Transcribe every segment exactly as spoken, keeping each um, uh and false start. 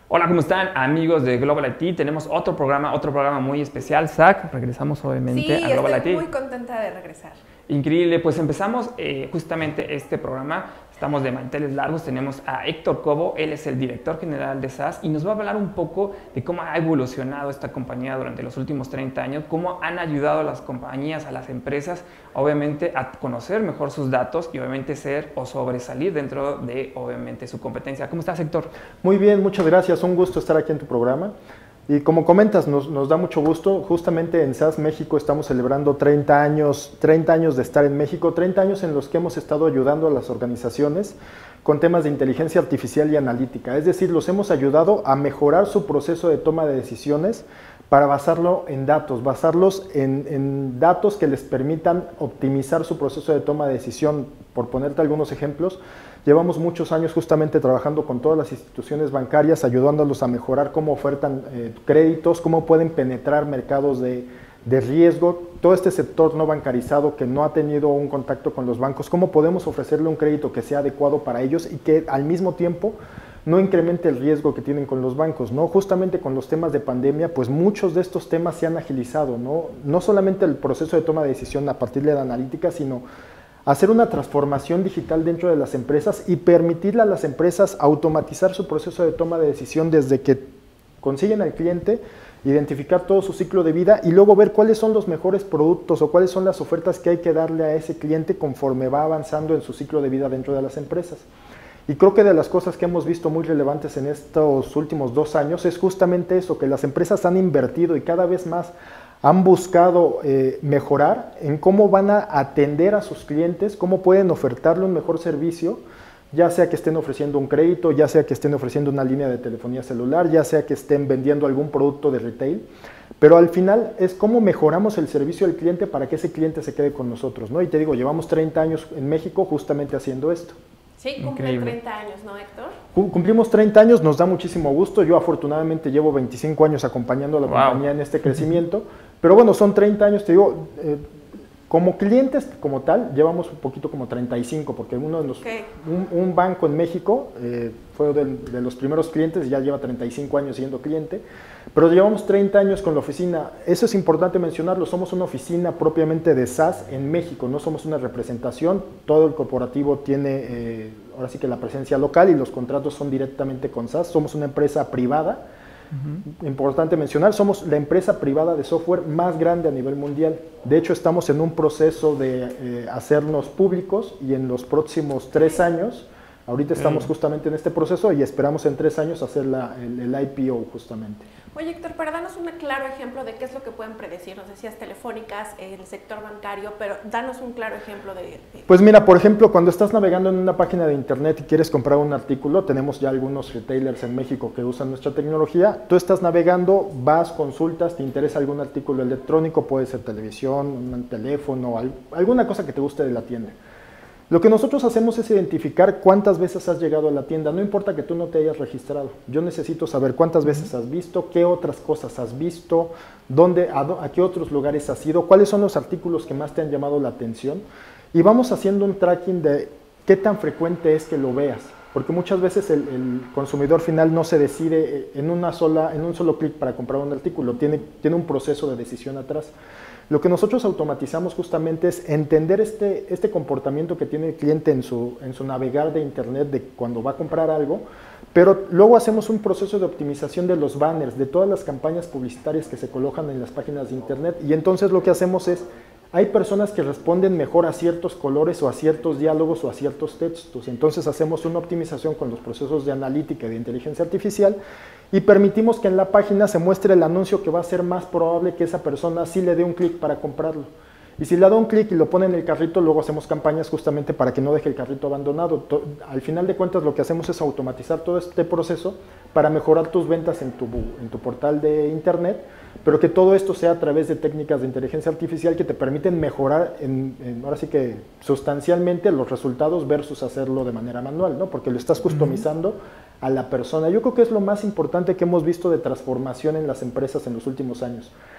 Hola, ¿cómo están amigos de Global I T? Tenemos otro programa, otro programa muy especial. Zach, regresamos obviamente Sí, a Global estoy I T. muy contenta de regresar. Increíble, pues empezamos eh, justamente este programa. Estamos de manteles largos, tenemos a Héctor Cobo, él es el director general de S A S y nos va a hablar un poco de cómo ha evolucionado esta compañía durante los últimos treinta años, cómo han ayudado a las compañías, a las empresas, obviamente a conocer mejor sus datos y obviamente ser o sobresalir dentro de obviamente su competencia. ¿Cómo estás, Héctor? Muy bien, muchas gracias, un gusto estar aquí en tu programa. Y como comentas, nos, nos da mucho gusto, justamente en S A S México estamos celebrando treinta años, treinta años de estar en México, treinta años en los que hemos estado ayudando a las organizaciones con temas de inteligencia artificial y analítica, es decir, los hemos ayudado a mejorar su proceso de toma de decisiones para basarlo en datos, basarlos en, en datos que les permitan optimizar su proceso de toma de decisión. Por ponerte algunos ejemplos, llevamos muchos años justamente trabajando con todas las instituciones bancarias, ayudándolos a mejorar cómo ofertan eh, créditos, cómo pueden penetrar mercados de, de riesgo, todo este sector no bancarizado que no ha tenido un contacto con los bancos, cómo podemos ofrecerle un crédito que sea adecuado para ellos y que al mismo tiempo no incremente el riesgo que tienen con los bancos, ¿no? Justamente con los temas de pandemia, pues muchos de estos temas se han agilizado, ¿no? No solamente el proceso de toma de decisión a partir de la analítica, sino hacer una transformación digital dentro de las empresas y permitirle a las empresas automatizar su proceso de toma de decisión desde que consiguen al cliente, identificar todo su ciclo de vida y luego ver cuáles son los mejores productos o cuáles son las ofertas que hay que darle a ese cliente conforme va avanzando en su ciclo de vida dentro de las empresas. Y creo que de las cosas que hemos visto muy relevantes en estos últimos dos años es justamente eso, que las empresas han invertido y cada vez más han buscado eh, mejorar en cómo van a atender a sus clientes, cómo pueden ofertarle un mejor servicio, ya sea que estén ofreciendo un crédito, ya sea que estén ofreciendo una línea de telefonía celular, ya sea que estén vendiendo algún producto de retail, pero al final es cómo mejoramos el servicio al cliente para que ese cliente se quede con nosotros, ¿no? Y te digo, llevamos treinta años en México justamente haciendo esto. Sí, cumple treinta años, ¿no, Héctor? Cumplimos treinta años, nos da muchísimo gusto. Yo afortunadamente llevo veinticinco años acompañando a la Wow. compañía en este crecimiento, pero bueno, son treinta años, te digo, eh, como clientes como tal, llevamos un poquito como treinta y cinco, porque uno de los, Okay. un, un banco en México eh, fue de, de los primeros clientes y ya lleva treinta y cinco años siendo cliente, pero llevamos treinta años con la oficina. Eso es importante mencionarlo, somos una oficina propiamente de S A S en México, no somos una representación, todo el corporativo tiene eh, ahora sí que la presencia local y los contratos son directamente con S A S, somos una empresa privada. Uh-huh. Importante mencionar, somos la empresa privada de software más grande a nivel mundial. De hecho, estamos en un proceso de eh, hacernos públicos y en los próximos tres años, ahorita estamos justamente en este proceso y esperamos en tres años hacer la, el, el I P O justamente. Oye, Héctor, para darnos un claro ejemplo de qué es lo que pueden predecir, nos decías telefónicas, el sector bancario, pero danos un claro ejemplo de, de... Pues mira, por ejemplo, cuando estás navegando en una página de internet y quieres comprar un artículo, tenemos ya algunos retailers en México que usan nuestra tecnología, tú estás navegando, vas, consultas, te interesa algún artículo electrónico, puede ser televisión, un teléfono, alguna cosa que te guste de la tienda. Lo que nosotros hacemos es identificar cuántas veces has llegado a la tienda, no importa que tú no te hayas registrado, yo necesito saber cuántas veces has visto, qué otras cosas has visto, dónde, a, a qué otros lugares has ido, cuáles son los artículos que más te han llamado la atención y vamos haciendo un tracking de qué tan frecuente es que lo veas, porque muchas veces el, el consumidor final no se decide en, una sola, en un solo clic para comprar un artículo, tiene, tiene un proceso de decisión atrás. Lo que nosotros automatizamos justamente es entender este, este comportamiento que tiene el cliente en su, en su navegar de internet de cuando va a comprar algo, pero luego hacemos un proceso de optimización de los banners, de todas las campañas publicitarias que se colocan en las páginas de internet y entonces lo que hacemos es, hay personas que responden mejor a ciertos colores o a ciertos diálogos o a ciertos textos, entonces hacemos una optimización con los procesos de analítica y de inteligencia artificial y permitimos que en la página se muestre el anuncio que va a ser más probable que esa persona sí le dé un clic para comprarlo. Y si le da un clic y lo pone en el carrito, luego hacemos campañas justamente para que no deje el carrito abandonado. Al final de cuentas lo que hacemos es automatizar todo este proceso para mejorar tus ventas en tu, en tu portal de internet, pero que todo esto sea a través de técnicas de inteligencia artificial que te permiten mejorar, en, en, ahora sí que sustancialmente, los resultados versus hacerlo de manera manual, ¿no? Porque lo estás customizando uh-huh. a la persona. Yo creo que es lo más importante que hemos visto de transformación en las empresas en los últimos años.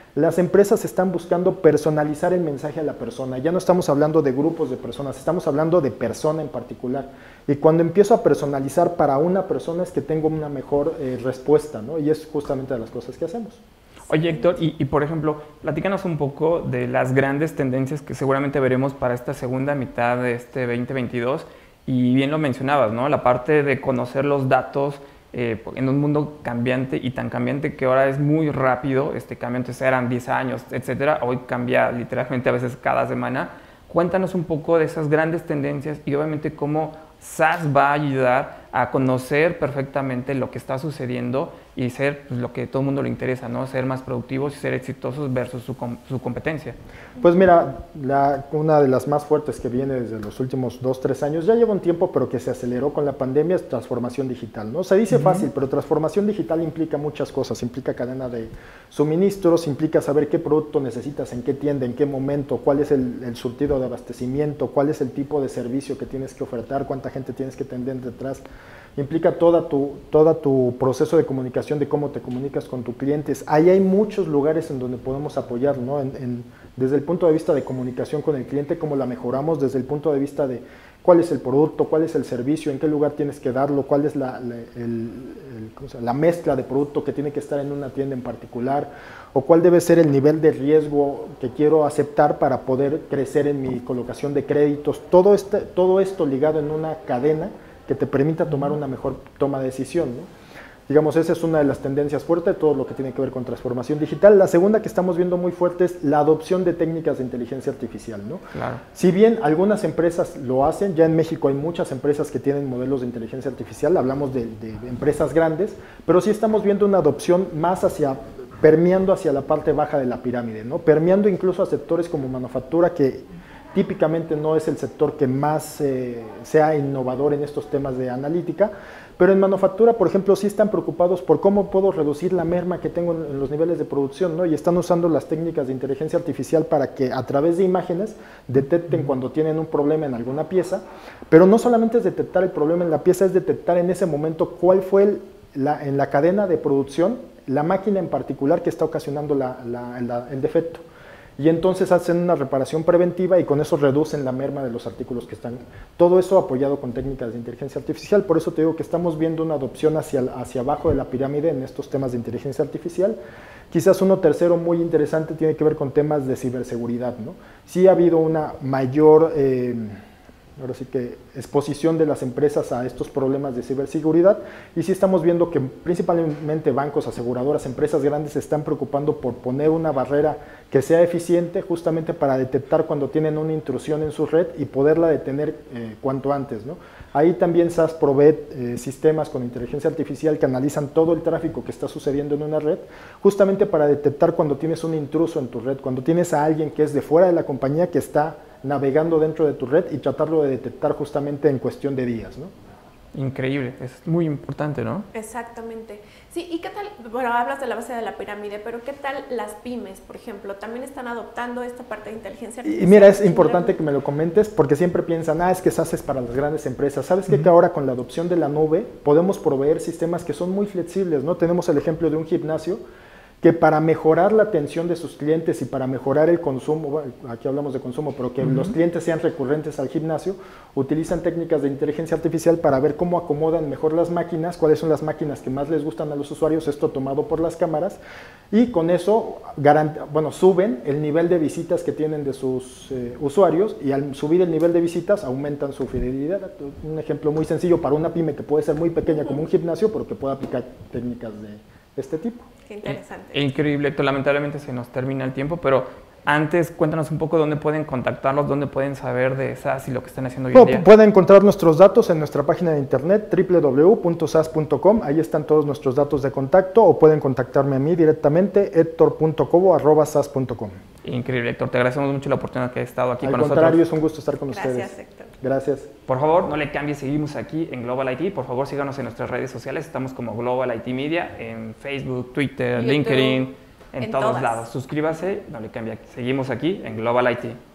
Las empresas están buscando personalizar el mensaje a la persona. Ya no estamos hablando de grupos de personas, estamos hablando de persona en particular. Y cuando empiezo a personalizar para una persona es que tengo una mejor eh, respuesta, ¿no? Y es justamente de las cosas que hacemos. Oye, Héctor, y, y por ejemplo, platícanos un poco de las grandes tendencias que seguramente veremos para esta segunda mitad de este veinte veintidós. Y bien lo mencionabas, ¿no? La parte de conocer los datos eh, en un mundo cambiante y tan cambiante que ahora es muy rápido. Este cambio antes eran diez años, etcétera. Hoy cambia literalmente a veces cada semana. Cuéntanos un poco de esas grandes tendencias y obviamente cómo SaaS va a ayudar a conocer perfectamente lo que está sucediendo y ser pues, lo que a todo el mundo le interesa, ¿no? Ser más productivos y ser exitosos versus su, com su competencia. Pues mira, la, una de las más fuertes que viene desde los últimos dos, tres años, ya lleva un tiempo, pero que se aceleró con la pandemia, es transformación digital, ¿no? Se dice uh-huh. fácil, pero transformación digital implica muchas cosas, implica cadena de suministros, implica saber qué producto necesitas, en qué tienda, en qué momento, cuál es el, el surtido de abastecimiento, cuál es el tipo de servicio que tienes que ofertar, cuánta gente tienes que atender detrás. Implica toda tu, toda tu proceso de comunicación, de cómo te comunicas con tus clientes. Ahí hay muchos lugares en donde podemos apoyar, ¿no? En, en, desde el punto de vista de comunicación con el cliente, cómo la mejoramos, desde el punto de vista de cuál es el producto, cuál es el servicio, en qué lugar tienes que darlo, cuál es la, la, el, el, ¿cómo se llama? la mezcla de producto que tiene que estar en una tienda en particular, o cuál debe ser el nivel de riesgo que quiero aceptar para poder crecer en mi colocación de créditos. Todo, este, todo esto ligado en una cadena que te permita tomar una mejor toma de decisión, ¿no? Digamos, esa es una de las tendencias fuertes, todo lo que tiene que ver con transformación digital. La segunda que estamos viendo muy fuerte es la adopción de técnicas de inteligencia artificial, ¿no? Claro. Si bien algunas empresas lo hacen, ya en México hay muchas empresas que tienen modelos de inteligencia artificial, hablamos de, de empresas grandes, pero sí estamos viendo una adopción más hacia, permeando hacia la parte baja de la pirámide, ¿no? Permeando incluso a sectores como manufactura, que típicamente no es el sector que más eh, sea innovador en estos temas de analítica, pero en manufactura, por ejemplo, sí están preocupados por cómo puedo reducir la merma que tengo en, en los niveles de producción, ¿no? Y están usando las técnicas de inteligencia artificial para que a través de imágenes detecten cuando tienen un problema en alguna pieza, pero no solamente es detectar el problema en la pieza, es detectar en ese momento cuál fue el, la, en la cadena de producción la máquina en particular que está ocasionando la, la, la, el defecto. Y entonces hacen una reparación preventiva y con eso reducen la merma de los artículos que están. Todo eso apoyado con técnicas de inteligencia artificial. Por eso te digo que estamos viendo una adopción hacia, hacia abajo de la pirámide en estos temas de inteligencia artificial. Quizás uno tercero muy interesante tiene que ver con temas de ciberseguridad, ¿no? Sí ha habido una mayor eh, ahora sí que exposición de las empresas a estos problemas de ciberseguridad, y sí estamos viendo que principalmente bancos, aseguradoras, empresas grandes se están preocupando por poner una barrera que sea eficiente justamente para detectar cuando tienen una intrusión en su red y poderla detener eh, cuanto antes, ¿no? Ahí también SaaS provee eh, sistemas con inteligencia artificial que analizan todo el tráfico que está sucediendo en una red, justamente para detectar cuando tienes un intruso en tu red, cuando tienes a alguien que es de fuera de la compañía que está navegando dentro de tu red y tratarlo de detectar justamente en cuestión de días, ¿no? Increíble, es muy importante, ¿no? Exactamente. Sí, ¿y qué tal? Bueno, hablas de la base de la pirámide, pero ¿qué tal las pymes, por ejemplo? ¿También están adoptando esta parte de inteligencia artificial? Y mira, es importante que me lo comentes porque siempre piensan, ah, es que SaaS es para las grandes empresas. ¿Sabes qué? Uh-huh. Que ahora con la adopción de la nube podemos proveer sistemas que son muy flexibles, ¿no? Tenemos el ejemplo de un gimnasio que para mejorar la atención de sus clientes y para mejorar el consumo, bueno, aquí hablamos de consumo, pero que uh-huh. los clientes sean recurrentes al gimnasio, utilizan técnicas de inteligencia artificial para ver cómo acomodan mejor las máquinas, cuáles son las máquinas que más les gustan a los usuarios, esto tomado por las cámaras, y con eso bueno, suben el nivel de visitas que tienen de sus eh, usuarios, y al subir el nivel de visitas aumentan su fidelidad. Un ejemplo muy sencillo para una pyme que puede ser muy pequeña como un gimnasio, pero que pueda aplicar técnicas de este tipo. Qué interesante. Increíble, Héctor. Lamentablemente se nos termina el tiempo, pero antes cuéntanos un poco dónde pueden contactarlos, dónde pueden saber de SaaS y lo que están haciendo hoy en día. Pueden encontrar nuestros datos en nuestra página de internet doble u doble u doble u punto saas punto com, ahí están todos nuestros datos de contacto, o pueden contactarme a mí directamente, hector punto cobo arroba saas punto com. Increíble, Héctor. Te agradecemos mucho la oportunidad que has estado aquí Al con nosotros. Al contrario, es un gusto estar con Gracias, ustedes. Héctor. Gracias. Por favor, no le cambies, seguimos aquí en Global I T. Por favor, síganos en nuestras redes sociales. Estamos como Global I T Media en Facebook, Twitter, YouTube, LinkedIn, en, en todos todas. lados. Suscríbase, no le cambie. Seguimos aquí en Global I T.